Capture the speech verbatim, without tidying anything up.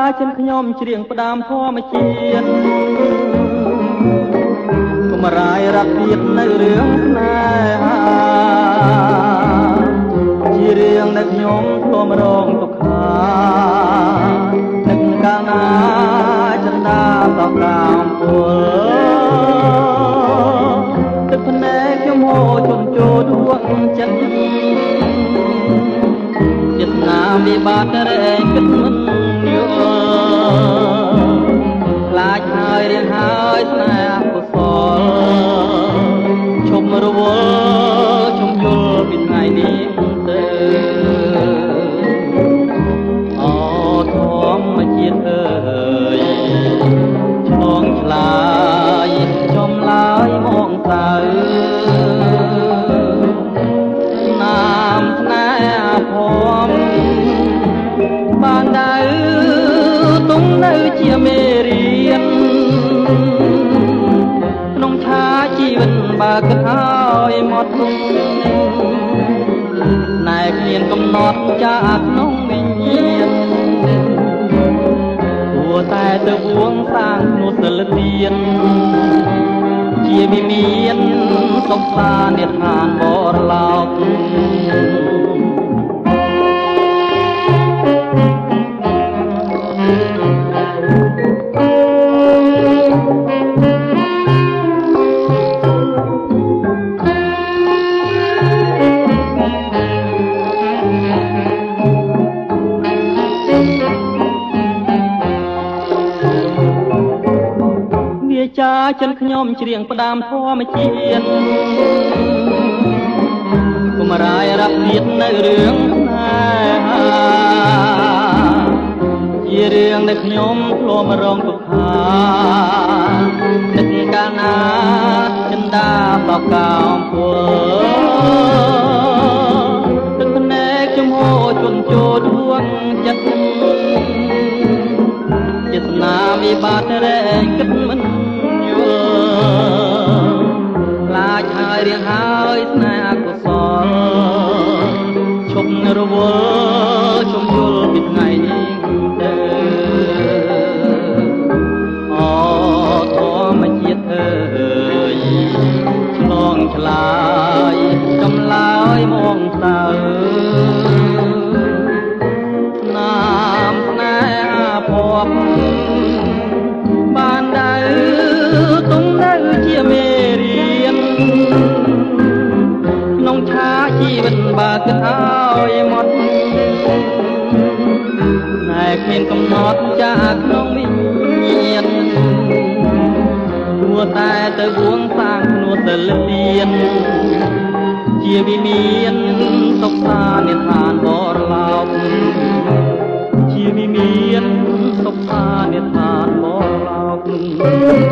ចិនខ្ញុំច្រៀងផ្ដាំធម្មជាតិកុំរាយរត់ទៀតនៅរឿងស្នេហាជារឿងដែលខ្ញុំធ្លាប់រងទុក្ខានឹកកាលណាចិនដាតតាមពលទឹកភ្នែកខ្ញុំហូរជន់ចូលដួងចិត្តចិត្តណាវិបាករែងគិតមិនយល់ខ្លាចហើយរៀងហើយស្នេហ៍កុសលឈប់រវល់ជុំយល់ពីថ្ងៃនេះទៅអូធម្មជាតិអើយឆ្លងឆ្លើយចំឡើយមកសៅណាមស្នេហ៍ភ័មបានដៅទុំនៅជាមេរៀនក្នុងឆាជីវិតបើគិតហើយមកទុំណែគ្មានកំណត់ចាក្នុងវិញ្ញាណគួរតែទៅវងសាងនោះសិលទានជាវិមានសុខសានិដ្ឋានបរលោក ចាចិនខ្ញុំច្រៀងផ្ដាំធម្មជាតិកុំរាយរត់ទៀតនៅរឿងស្នេហាជារឿងដែលខ្ញុំធ្លាប់រងទុក្ខានឹកកាលណាចិនដាបកកំពុលទឹកភ្នែកខ្ញុំហូរជន់ចូលដួងចិត្តចិត្តណាវិបាករែងគិតមិនខ្លាចហើយរៀងហើយស្នេហ៍កុសលឈប់រវល់ជុំយល់ពីថ្ងៃនេះទៅអូធម្មជាតិអើយឆ្លងឆ្លើយចំឡើយមកសៅណាមស្នេហ៍ភ័ព្វបានដៅទុំនៅជាមេរៀនក្នុងឆាជីវិតបើគិតហើយមកតែគ្មានកំណត់ចាក្នុងវិញ្ញាណគួរតែទៅបួងសាងនោះសិលទានជាវិមានសុខសានិដ្ឋានបរលោកជាវិមានសុខសានិដ្ឋានបរលោក